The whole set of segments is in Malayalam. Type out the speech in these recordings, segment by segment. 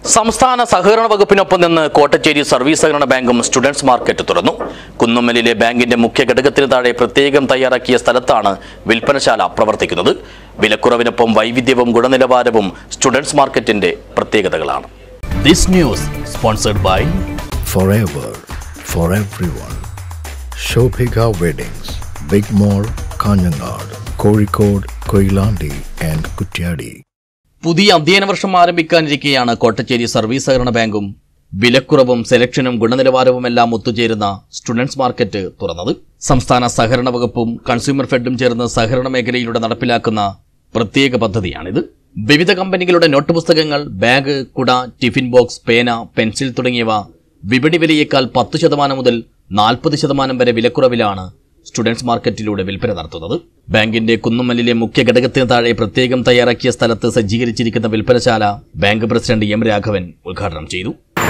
സംസ്ഥാന സഹകരണ വകുപ്പിനൊപ്പം നിന്ന് കോട്ടച്ചേരി സർവീസ് സഹകരണ ബാങ്കും സ്റ്റുഡൻസ് മാർക്കറ്റ് തുറന്നു. കുന്നുമ്മലിലെ ബാങ്കിന്റെ മുഖ്യ ഘടകത്തിന് താഴെ പ്രത്യേകം തയ്യാറാക്കിയ സ്ഥലത്താണ് വിൽപ്പനശാല പ്രവർത്തിക്കുന്നത്. വിലക്കുറവിനൊപ്പം വൈവിധ്യവും ഗുണനിലവാരവും സ്റ്റുഡൻസ് മാർക്കറ്റിന്റെ പ്രത്യേകതകളാണ്. This news sponsored by Forever for everyone. Shobhika Weddings, Big Mall, Kanyanad, Kozhikode, Koilandi and Kutyadi. പുതിയ അധ്യയന വർഷം ആരംഭിക്കാനിരിക്കെയാണ് കോട്ടച്ചേരി സർവീസ് സഹകരണ ബാങ്കും വിലക്കുറവും സെലക്ഷനും ഗുണനിലവാരവുമെല്ലാം ഒത്തുചേരുന്ന സ്റ്റുഡൻസ് മാർക്കറ്റ് തുറന്നത്. സംസ്ഥാന സഹകരണ വകുപ്പും കൺസ്യൂമർ ഫെഡും ചേർന്ന് സഹകരണ മേഖലയിലൂടെ നടപ്പിലാക്കുന്ന പ്രത്യേക പദ്ധതിയാണിത്. വിവിധ കമ്പനികളുടെ നോട്ട് പുസ്തകങ്ങൾ, ബാഗ്, കുട, ടിഫിൻ ബോക്സ്, പേന, പെൻസിൽ തുടങ്ങിയവ വിപണി വിലയേക്കാൾ 10% മുതൽ 40% വരെ വിലക്കുറവിലാണ് സ്റ്റുഡൻസ് മാർക്കറ്റിലൂടെ വിൽപ്പന നടത്തുന്നത്. ബാങ്കിന്റെ കുന്നുമ്മലിലെ മുഖ്യ ഘടകത്തിന് താഴെ പ്രത്യേകം തയ്യാറാക്കിയ സ്ഥലത്ത് സജ്ജീകരിച്ചിരിക്കുന്ന വിൽപ്പനശാല ബാങ്ക് പ്രസിഡന്റ് എം രാഘവൻ ഉദ്ഘാടനം ചെയ്തു.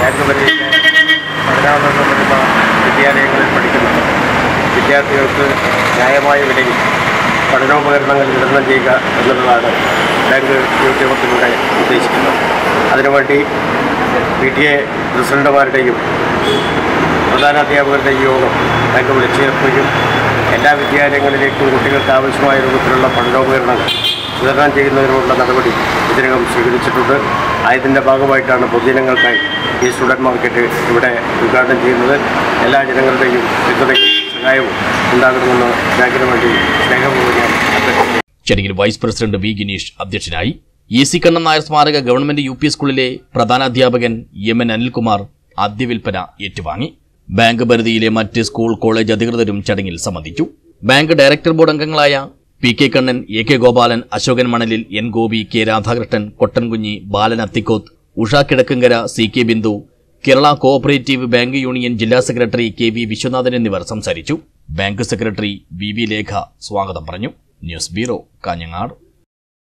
വിദ്യാലയങ്ങളിൽ പഠിക്കുന്ന വിദ്യാർത്ഥികൾക്ക് ന്യായമായ വിലയിൽ പഠനോപകരണങ്ങൾ വിതരണം ചെയ്യുക എന്നുള്ളതാണ് ബാങ്ക് ഉദ്യമത്തിലൂടെ ഉദ്ദേശിക്കുന്നത്. അതിനുവേണ്ടി PTA പ്രസിഡന്റുമാരുടെയും പ്രധാനാധ്യാപകരുടെയും യോഗം ബാങ്ക് വിളിച്ചു ചേർക്കുകയും എല്ലാ വിദ്യാലയങ്ങളിലേക്കും കുട്ടികൾക്ക് ആവശ്യമായ രൂപത്തിലുള്ള പഠനോപകരണങ്ങൾ വിതരണം ചെയ്യുന്നതിനുള്ള നടപടി ഇതിനകം സ്വീകരിച്ചിട്ടുണ്ട്. അതിൻ്റെ ഭാഗമായിട്ടാണ് പൊതുജനങ്ങൾക്കായി ഈ സ്റ്റുഡൻറ് മാർക്കറ്റ് ഇവിടെ ഉദ്ഘാടനം ചെയ്യുന്നത്. എല്ലാ ജനങ്ങളുടെയും പിന്തുണയും സഹായവും ഉണ്ടാകണമെന്ന് ബാങ്കിന് വേണ്ടി സ്നേഹപൂർവ്വം ഞാൻ അഭ്യർത്ഥിക്കുന്നു. ചടങ്ങിൽ വൈസ് പ്രസിഡന്റ് വി ഗിനീഷ് അധ്യക്ഷനായി. EC കണ്ണൻ നായർ സ്മാരക ഗവൺമെന്റ് UP സ്കൂളിലെ പ്രധാനാധ്യാപകൻ MN അനിൽകുമാർ ആദ്യ വിൽപ്പന ഏറ്റുവാങ്ങി. ബാങ്ക് പരിധിയിലെ മറ്റ് സ്കൂൾ കോളേജ് അധികൃതരും ചടങ്ങിൽ സംബന്ധിച്ചു. ബാങ്ക് ഡയറക്ടർ ബോർഡ് അംഗങ്ങളായ PK Kannan, AK Gopalan, Ashokan Manalil, N Gopi, K Radhakrishnan, Kottankunhi, Balan Athikkoth, Usha Kidakkankara, CK Bindu, Kerala cooperative bank union ജില്ലാ സെക്രട്ടറി KV വിശ്വനാഥൻ എന്നിവർ സംസാരിച്ചു. ബാങ്ക് സെക്രട്ടറി VV ലേഖ സ്വാഗതം പറഞ്ഞു. News bureau, Kanhangad.